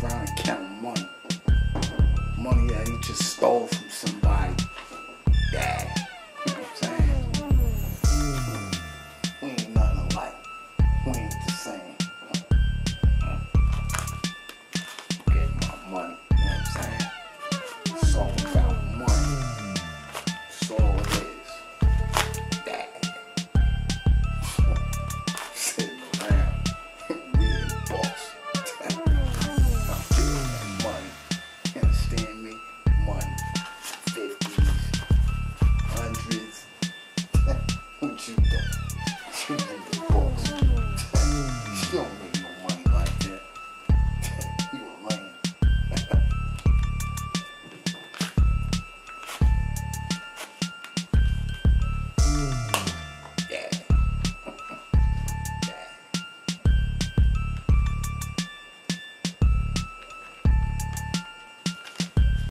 around and counting money. Money that you just stole from somebody. Yeah. You know what I'm saying? We ain't nothing alike. We ain't the same. Get my money.